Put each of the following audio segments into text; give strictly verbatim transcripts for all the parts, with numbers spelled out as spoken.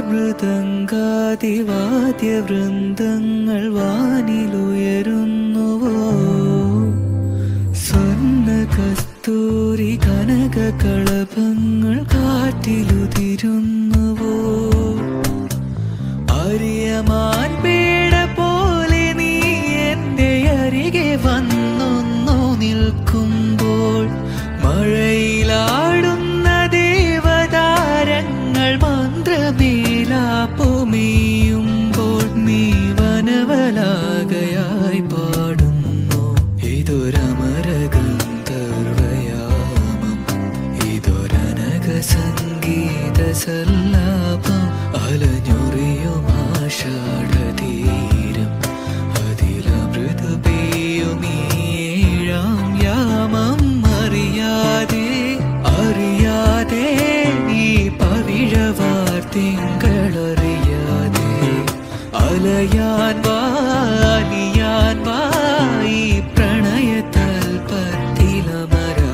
മൃദംഗാതിവാദ്യവൃന്ദങ്ങൾ വാനിലുയരുന്നുവോ സ്വർണ്ണ കസ്തൂരി കനക കളഭങ്ങൾ കാറ്റിലുതിരുന്നുവോ അറിയമാൻ പേട പോലെ നീ എൻ്റെ അരികെ വന്നൊന്നു നിൽക്കുമ്പോൾ മഴയിലാടുന്ന ദേവതാരങ്ങൾ മന്ത്രമേലാപ്പുമേയുമ്പോൾ നീ വനവലാകയായി പാടുന്നു ഇതൊരമരഗന്ധർവയാമം ഇതൊരനഘ സംഗീത സല്ലാപം അലഞ്ഞൊറിയും ആഷാഢതീരം അതിലമൃത പെയ്യുമേഴാം യാമം അറിയാതെ അറിയാതെ നീ പവിഴവാർ തിങ്കളറിയാതെ അലയാൻ വാലിയാൻ വായി പ്രണയതൽപത്തിലമരാൻ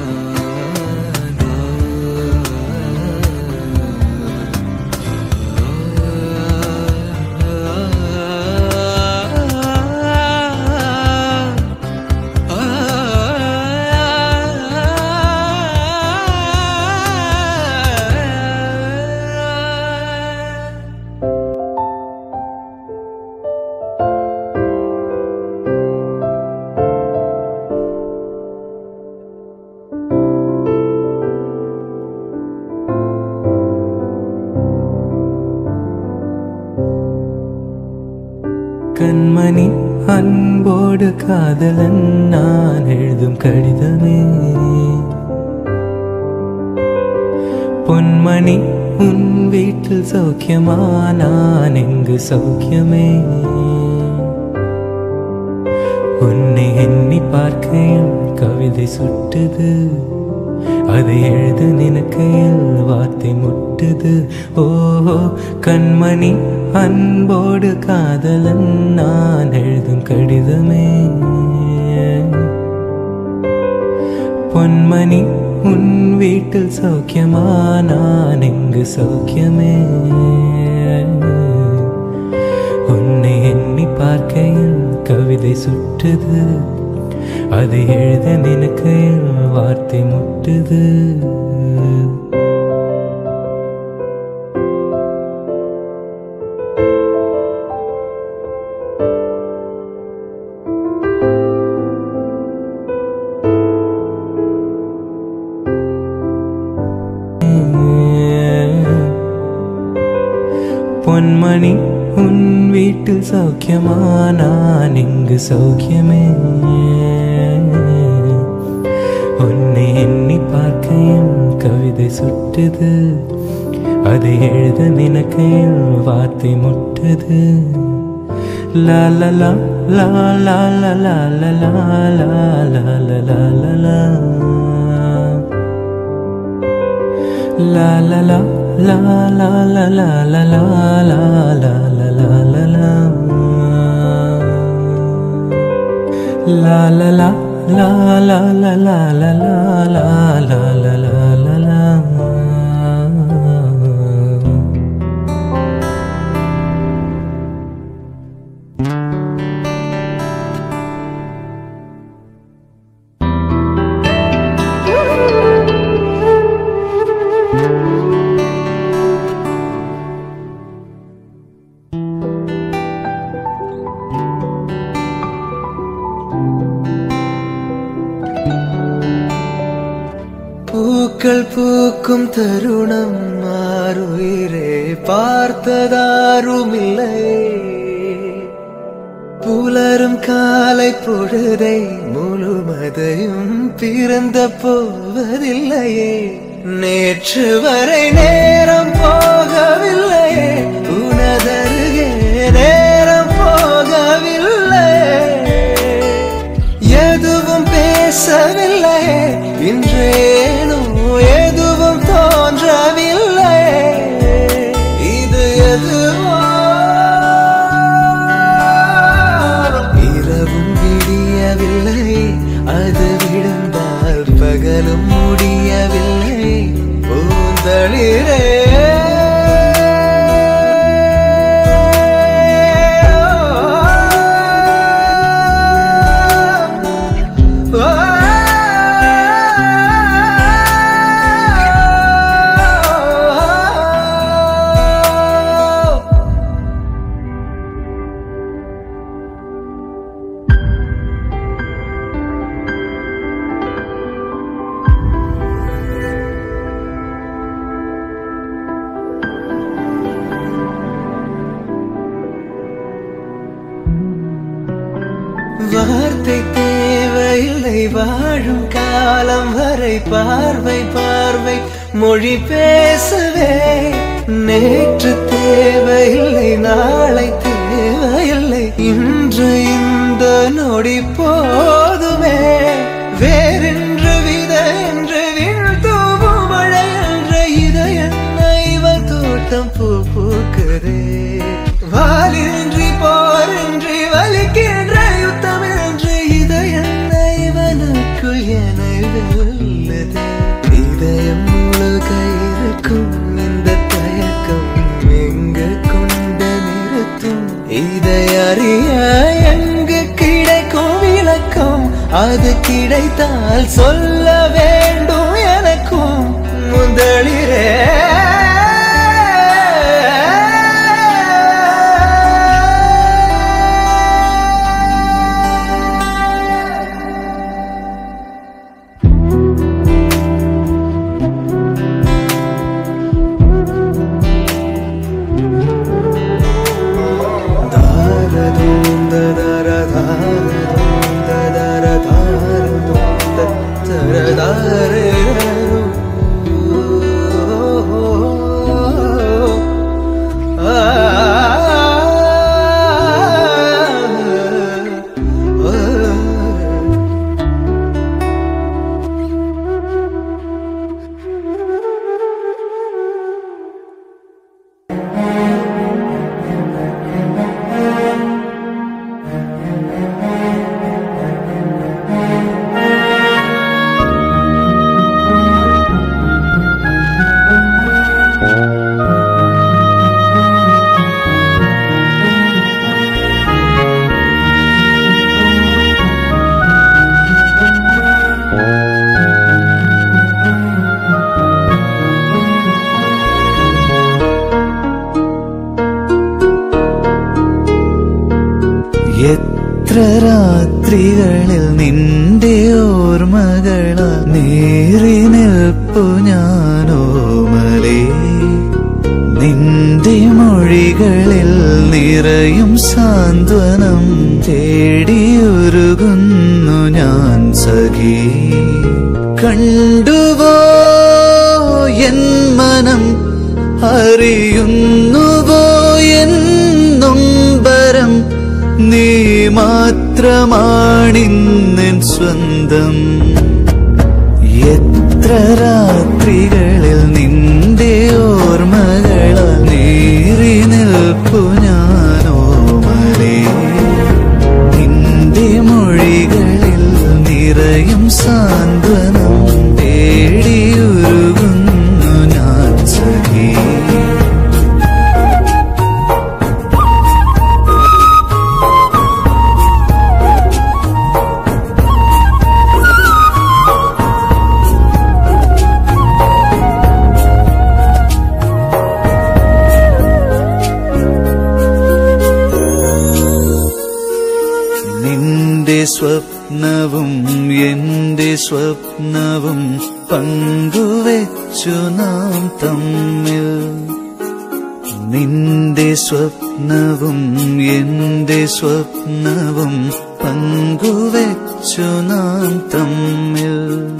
கண்மணி அன்போடு காதலன் நான் எழுதும் கடிதமே பொன்மணி உன் வீட்டில் சௌக்கியமா நான் எங்கு சௌக்கியமே உன்னை எண்ணி பார்க்கையில் கவிதை சுட்டுது அதை எழுத நினைக்கையில் வார்த்தை முட்டுது ஓஹோ கண்மணி அன்போடு காதலன் நான் எழுதும் கடிதமே பொன்மணி உன் வீட்டில் சௌக்கியமா நான் எங்கு சௌக்கியமே உன்னை எண்ணி பார்க்கையில் கவிதை சுட்டுது அதை எழுத நினைக்கையில் வார்த்தை முட்டுது பொன்மணி உன் வீட்டில் சௌக்கியமா நான் இங்கு சௌக்கியமே உன்னை எண்ணி பார்க்கையில் கவிதை சுட்டுது அதை எழுத நினைக்கையில் வார்த்தை முட்டுது லா லா லா லா லா லா லா லா லா லா லா லா லா லா லா லா La la la la la la la la la la la la La la la la la la la la la la la la la la பூக்கள் பூக்கும் தருணம் மாறுயிரே பார்த்ததாருமில்லை புலரும் காலை பொழுதை முழுமதையும் பிறந்த போவதில்லையே நேற்று வரை நேரம் போகவில்லையே உனதருகே நேரம் போகவில்லை எதுவும் பேசவில்லையே இன்றேனும் எதுவும் தோன்றவில்லை இது எதுவோ இரவும் விடியவில்லை அது விழுந்தால் பகலும் முடியவில்லை பூந்தளிரே வார்த்தை தேவையில்லை வாழும் காலம் வரை பார்வை பார்வை மொழி பேசவே நேற்று தேவையில்லை நாளை தேவையில்லை இன்று இந்த நொடி போதுமே வேறென்று வித என்று வீழ்த்தூவும் மழை என்ற இதய இவன் தோட்டம் பூ பூக்குதே வாலின்றி போரின்றி வலிக்கின்ற யுத்தம் என்று இதய இவனுக்குள் என வெல்லுதே இதயம் முழுக இருக்கும் இந்த தயக்கம் எங்கு கொண்டு நிறுத்தும் இதை அறிய எங்கு கிடைக்கும் விளக்கம் அது கிடைத்தால் சொல்ல வேண்டும் எனக்கும் முதலிரே എത്ര രാത്രികളിൽ നിന്റെ ഓർമ്മകള നേറി നിൽപ്പു ഞാനോമലേ നിന്റെ മൊഴികളിൽ നിറയും സാന്ത്വനം തേടിയുരുകുന്നു ഞാൻ സഖി കണ്ടുവോ എൻ മനം അറിയുന്നുവോ എൻ നൊമ്പരം നീ മാത്രമാണിന്നെൻ സ്വന്തം എത്ര രാത്രികളിൽ നിന്റെ ഓർമ്മകള നേറി നിൽപ്പു ഞാനോമലേ നിന്റെ മൊഴികളിൽ നിറയും സാന്ത്വനം തേടിയുരുകുന്നു ഞാൻ സഖി സ്വപ്നവും എന്റെ സ്വപ്നവും പങ്കുവെച്ചു നാം തമ്മിൽ നിന്റെ സ്വപ്നവും എന്റെ സ്വപ്നവും പങ്കുവെച്ചു നാം തമ്മിൽ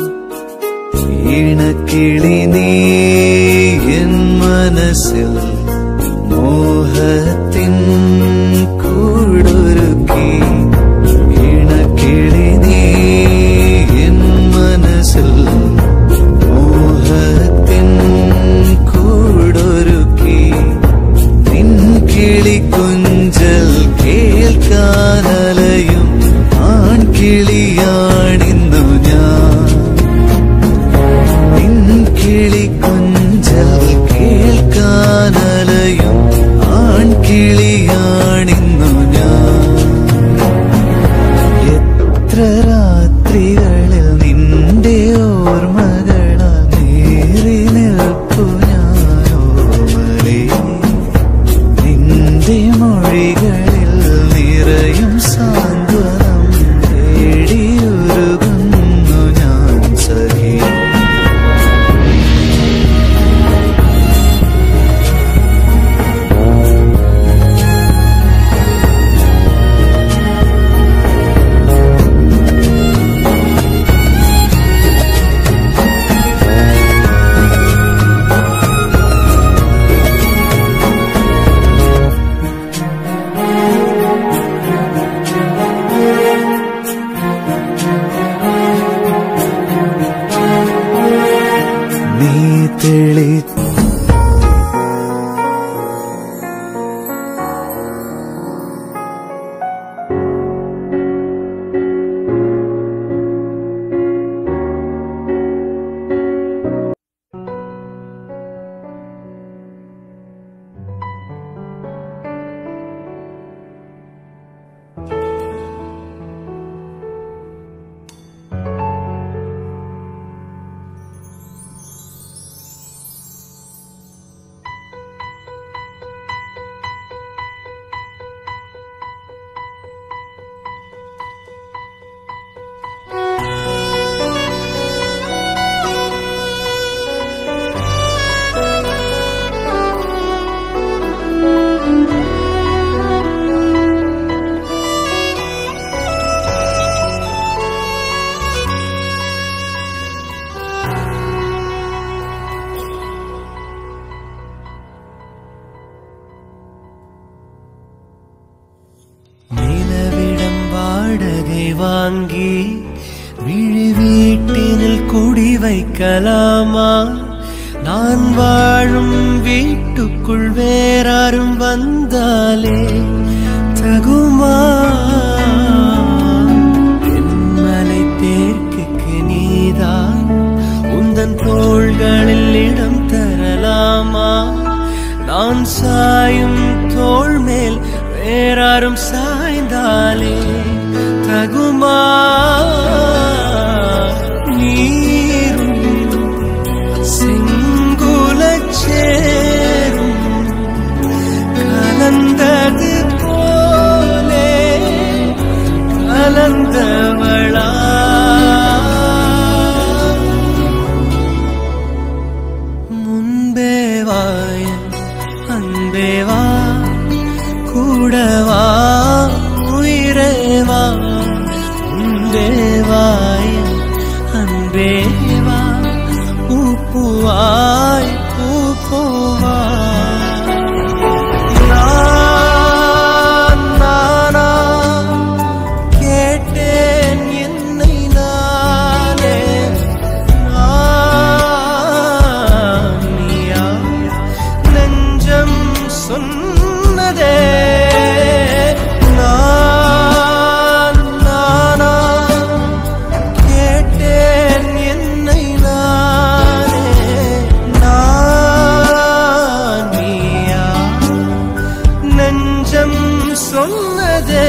ഇണക്കിളി നീ എൻ മനസ്സിൽ മോഹത്തിൻ കൂടൊരുക്കി കുഞ്ചൽ കേൾക്കാനലയും ആൺകിളിയാണിന്നു ഞാൻ നിൻ കിളി കുഞ്ചൽ കേൾക്കാനലയും வாடகை வாங்கி விழி வீட்டினில் குடி வைக்கலாமா? நான் வாழும் வீட்டுக்குள் வேறாரும் வந்தாலே தகுமா? தென்மலை தேர்க்குக்கு நீதான் உந்தன் தோள்களில் இடம் தரலாமா? நான் சாயும் தோள் மேல் வேறாரும் சாய்ந்தாலே தகுமா? நீரும் செங்குலச் சேரும் கலந்தது போலே கலந்தவளா? முன்பே வாய அன்பே வா, கூடவா உயிரே வா. முன்பே வாய அன்பே வா, பூப்புவாய் பூப்போவா. நான் நானா கேட்டேன் என்னை நானே, நான் நீயா நெஞ்சம் சொன்னதே. நான் நானா கேட்டேன் என்னை நானே, நான் நீயா நெஞ்சம் சொன்னதே.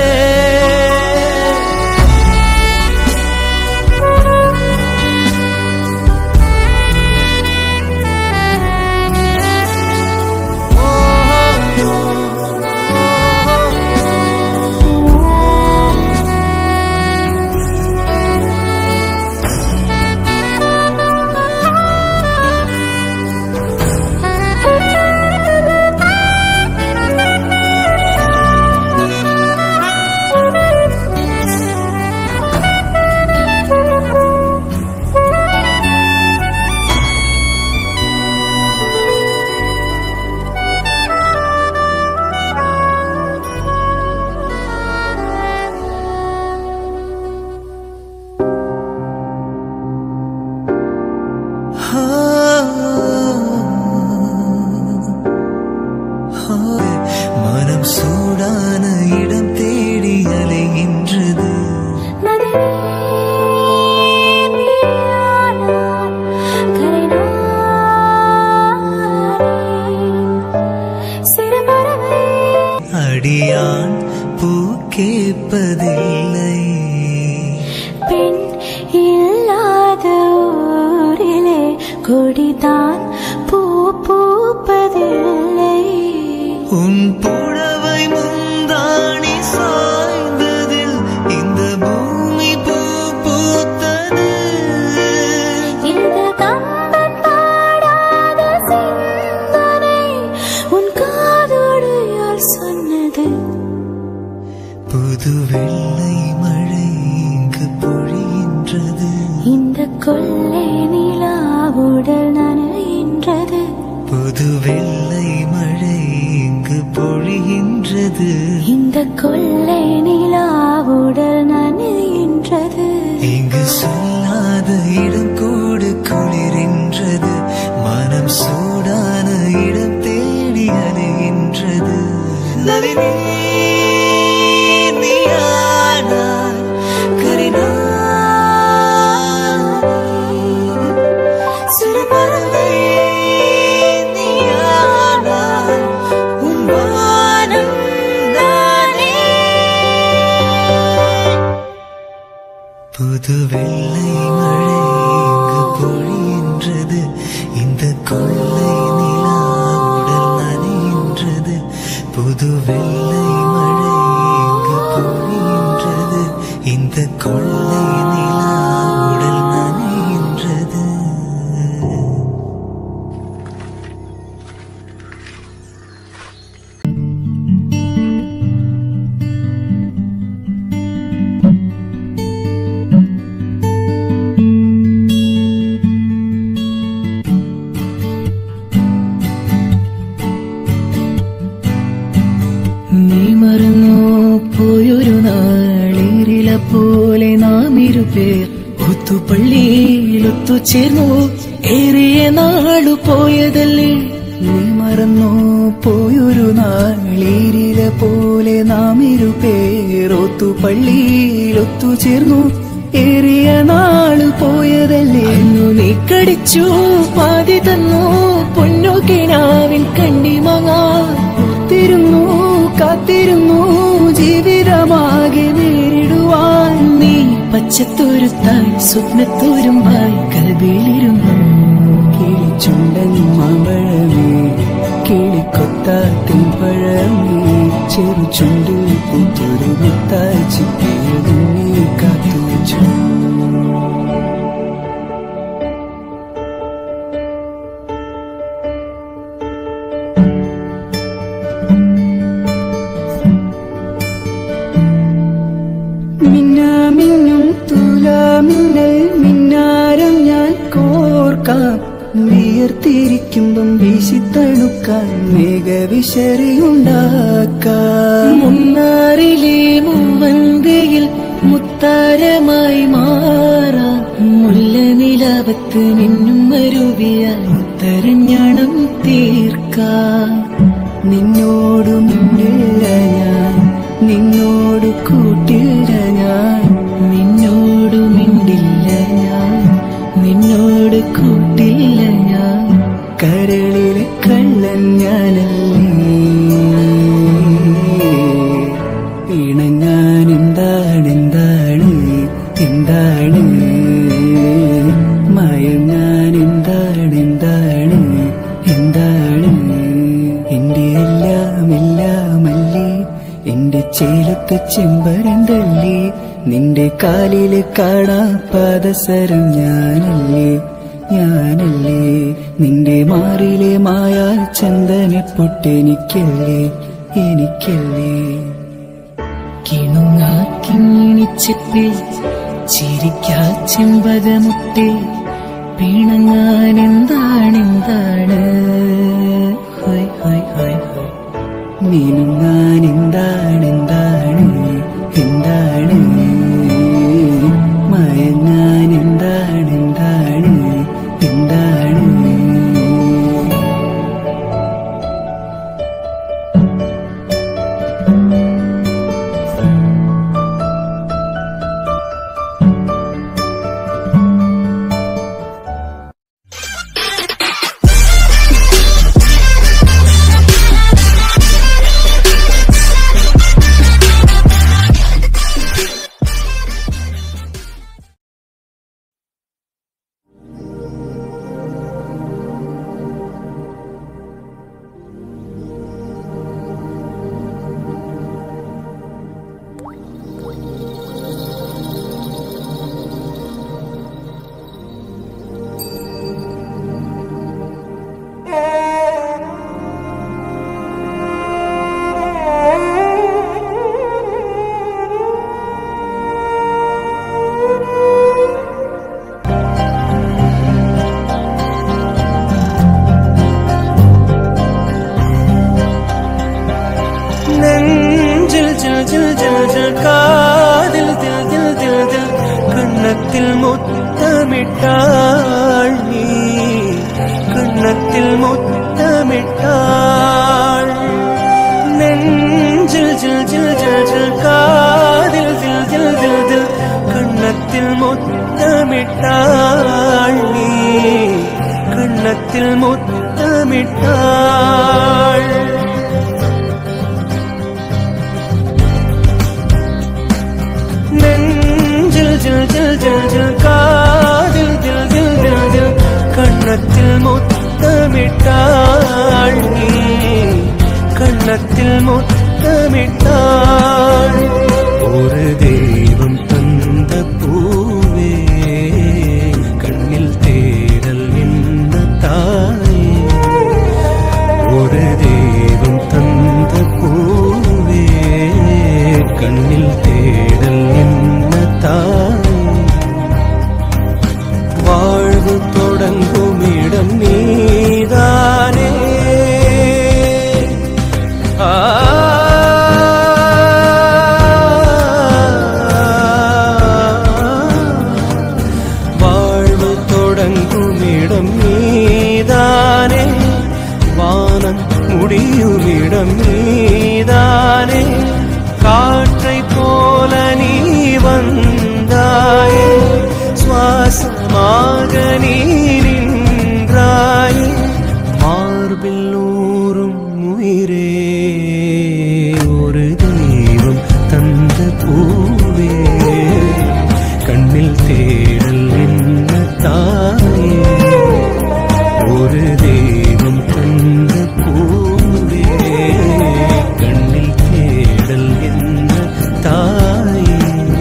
மனம் சூடான இடம் தேடி அலைகின்றது. அடியான் பூ கேட்பதில்லை, பெண் இல்லாத ஊரிலே கொடிதான் பூ பூப்பதில்லை. உன் புடவை முந்தாணி சாய்ந்ததில் இந்த பூமி பூ பூத்தது. இந்த கம்பன் பாடாத சிந்தனை உன் காதோடு யார் சொன்னது? புது வெள்ளை மழை இங்கு பொழிகின்றது. இந்த கொள்ளை நிலா உடல் நனைகின்றது. புது வெள்ளை மழை இங்கு பொழிகின்றது. இந்த கொள்ளை நிலா உடல் நனைகின்றது. இங்கு சொல்லாத இடம் கூட குளிரின்றது. மனம் சூடான இடம் தேடி அலைகின்றது. நளினி நீயானாய் கரினா சிறுபறவை நீயானாய் உன் வானம் நானே. പോലെ നാം ഇരുപേർ ഒത്തുപള്ളിയിലൊത്തു ചേർന്നു. ഏറിയ നാളു പോയതല്ലേ, നീ മറന്നു പോയൊരു നാളീരില പോലെ നാം ഇരുപേർ ഒത്തുപള്ളിയിലൊത്തു ചേർന്നു. ഏറിയ നാളു പോയതല്ലേ, അന്നു നീ കടിച്ചു പാതി തന്നു. പൊന്നു കിനാവിൻ കണ്ണിമങ്ങാത്തിരുന്നു, കാത്തിരുന്നു ജീവിതമാകെ നേരിടുവാൻ. നീ പച്ചത്തോരുത്തായി സ്വപ്നത്തോരുമ്പായി കൽവിയിലിരുന്നു. കിളിച്ചുണ്ടൻ മാമ്പഴമേ, കിളിക്കൊത്താത്തിൻ പഴമേ, ചെറു ചുണ്ടിൽ പൂത്തൊരു മുത്തായി ചിപ്പിയതു നീ കാത്തുവച്ചു. മിന്നാമിന്നും തുലാമിന്നൽ മിന്നാരം ഞാൻ കോർക്കാം. വിയർത്തിരിക്കുമ്പം വീശിത്തണുക്കാൻ മേഘവിശറിയുണ്ടാക്കാം. മുന്നാറിലെ മൂവന്തയിൽ മുത്താരമായി മാറാം. മുല്ല നിലാവത്ത് നിന്നും മരുവിയാൽ മുത്തരഞ്ഞാണം തീർക്കാം. നിന്നോടു മിണ്ടില്ല ഞാൻ, നിന്നോട് കൂട്ടില്ല ഞാൻ, നിന്നോട് മിണ്ടില്ല ഞാൻ, നിന്നോട് കൂട്ടില്ല ഞാൻ. കരളിലെ കള്ളൻ ഞാനല്ലേ, ഇണങ്ങാൻ എന്താണ് എന്താണ് എന്താണ്, മയങ്ങാൻ എന്താണ് എന്താണ് എന്താണ്. എന്റെ എല്ലാം എല്ലാമല്ലേ, എന്റെ ചേലത്തെ ചെമ്പരന്തല്ലേ, നിന്റെ കാലില് കാണാ പാദസരം ഞാനല്ലേ ഞാനല്ലേ. നിന്റെ മാറിലെ മായാ ചന്ദന പൊട്ടെനിക്കല്ലേ എനിക്കല്ലേ. കിണുങ്ങാ കിങ്ങിണിച്ചെപ്പിൽ ചിരിക്കാ ചെമ്പകമുട്ടേ, പിണങ്ങാൻ എന്താണെന്താണ് ഹോയ് ഹോയ് ഹോയ് ഹോയ്. മിനുങ്ങാൻ എന്താണെന്താണ് എന്താണ്, മയങ്ങാൻ എന്താണെന്താണ് എന്താണ്. കണ്ണത്തിൽ മുത്തമിട്ടാൾ നീ, കണ്ണത്തിൽ മുത്തമിട്ടാൾ. നെഞ്ചിൽ ജിൽ ജിൽ ജിൽ ജിൽ കാതിൽ ദിൽ ദിൽ ദിൽ ദിൽ, കണ്ണത്തിൽ മുത്തമിട്ടാൾ നീ, കണ്ണത്തിൽ മുത്തമിട്ടാൾ. നെഞ്ചിൽ ജിൽ ജിൽ ജിൽ ജിൽ കാതിൽ ദിൽ ദിൽ ദിൽ ദിൽ, കണ്ണത്തിൽ മുത്തമിട്ടാൾ നീ, കണ്ണത്തിൽ മുത്തമിട്ടാൾ. ഒരു ദൈവം തന്ന പൂവേ, കണ്ണിൽ തേടൽ നിന്ന തായേ. ഒരു ദൈവം തന്ന പൂവേ, കണ്ണിൽ തേടൽ നിന്ന തായേ. வாழ்வு தொடங்குமிடம் நீதானே, ஆ முடியுமிடம் நீதானே காற்றை போல நீ வந்தாயே சுவாசமாக நீ நின்றாயே மார்பில் ஊறும் உயிரே ஒரு தெய்வம் தந்த பூவே கண்ணில் தேடல் என்ன தாயே ஒரு தெய்வம் தந்த பூவே கண்ணில் தேடல் என்ன தாயே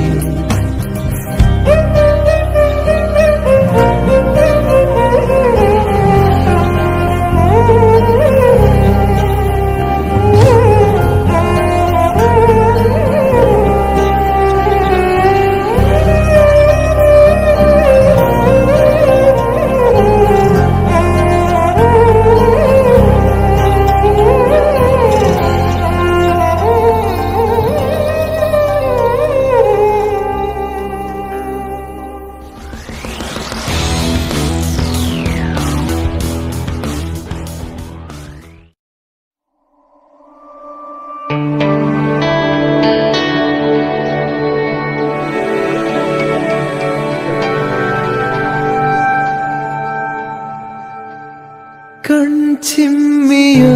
കൺചിമ്മിയോ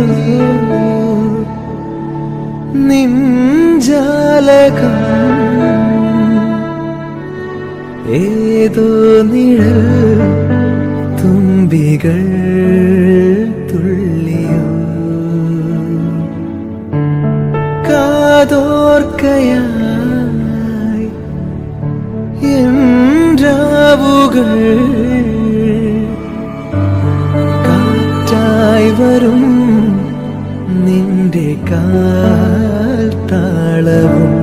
നിൻജാലകം ഏതോ നിഴൽ തുമ്പികൾ തുള്ളിയോ കാതോർക്കയായി என்றாவுകൾ വരും നിന്റെ കാൽ താളവും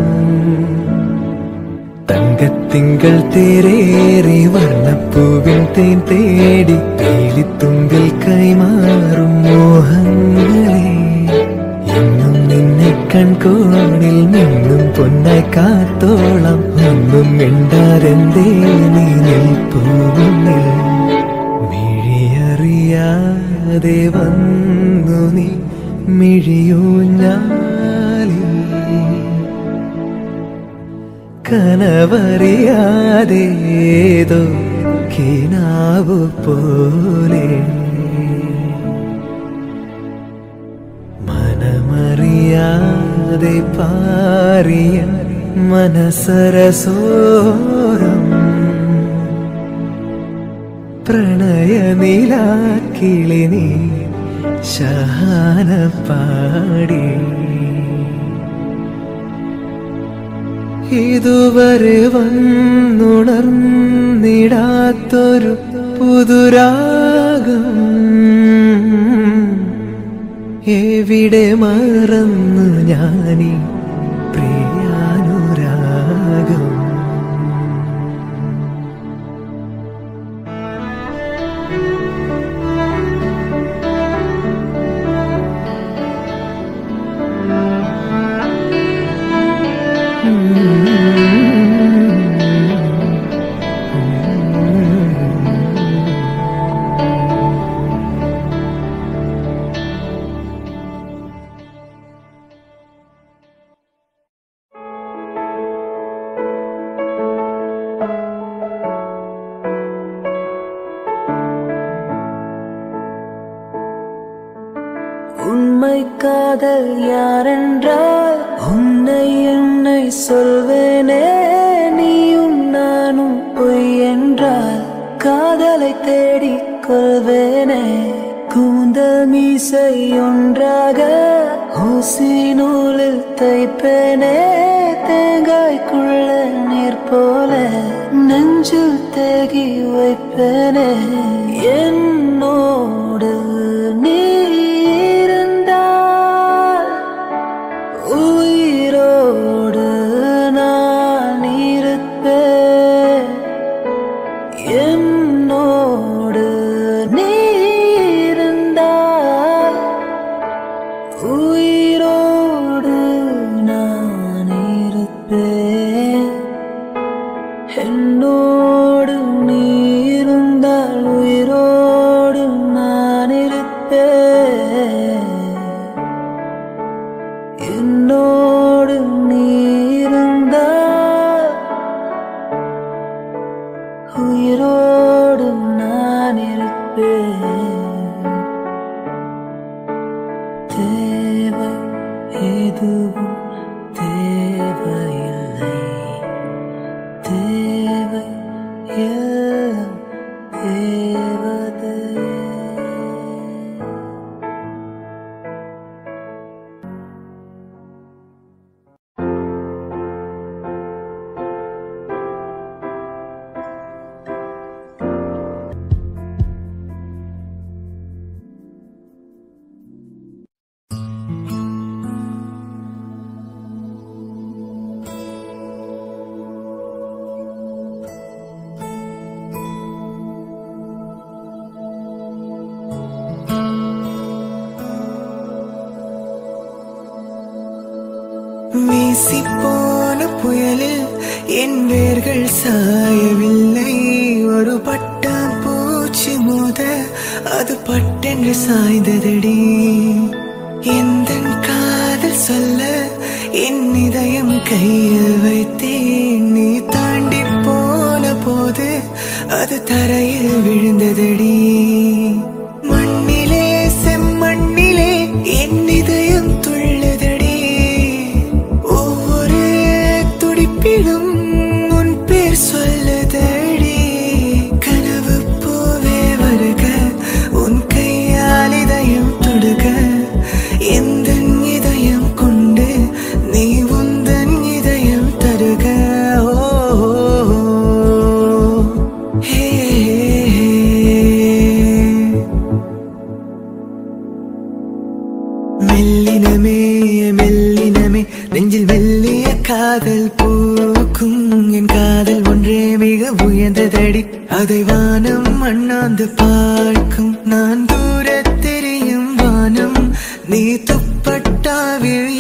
തങ്കത്തിങ്കൾ തേരേറി വർണ്ണപ്പൂവിൻ തേൻ തേടി തേലിത്തുമ്പിൽ കൈമാറും മോഹങ്ങളെ എന്നും നിന്നെ കൺകോണിൽ നിന്നും പൊന്നായി കാത്തോളം ഒന്നും മിണ്ടാരെന്തേ നീ നിൽപ്പൂന്നിൽ മിഴിയറിയാതെ വന്നു നീ മിഴിയൂഞ്ഞാലിൽ കനവറിയാതേതോ കിനാവു പോലെ മനമറിയാതെ പാറിയ മനസരസോരം പ്രണയനിലാക്കിളി നീ ശഹാന പാടി ഇതുവരെ വന്നുണർന്നിടാത്തൊരു പുതുരാഗം എവിടെ മറന്നു ഞാനീ പ്രിയാനുരാഗം உண்மை காதல் யாரென்றால் உன்னை என்னை சொல்வேனே நீயும் நானும் பொய் என்றால் காதலை தேடிக் கொள்வேனே கூந்தல் மீசை ஒன்றாக ஊசி நூலில் தைப்பேனே தேங்காய்க்குள்ள நீர் போல நெஞ்சில் தேகி வைப்பேனே என்னோடு நீ உயிரோடு நான் இருப்பேன் என்னோடு நீ இருந்தால் உயிரோடு நான் இருப்பேன் என்னோடு நீ இருந்தால் உயிரோடு நான் இருப்பேன் தேவை எதுவும் தேவையில்லை, தேவை எல்லாம் தேவதை. வீசிப்போன புயலில் என் வேர்கள் சாயவில்லை, ஒரு பட்டாம் பூச்சி மோத அது பட்டென்று சாய்ந்ததடி. எந்தன் காதல் சொல்ல என் இதயம் கையில் வைத்தேன், நீ தாண்டி போன போது அது தரையில் விழுந்ததடி. மண்ணிலே செம்மண்ணிலே என் இதயம் துள்ளதடி, ஒவ்வொரு துடிப்பிலும் உன் பேர் சொல்லதடி. கனவு பூவே வருக, உன் கையால் இதயம் தொடுக, எந்தன் இதயம் கொண்டு நீ உந்தன் இதயம் தருக. ஓ ஹே மெல்லினமே மெல்லினமே நெஞ்சில் மெல்லிய காதல் பூக்கும், என் காதல் ஒன்றே மிக உயர்ந்ததடி, அதை வானம் அண்ணாந்து பார்க்கும். நான் தூர தெரியும் வானம், நீ துப்பட்டாவில்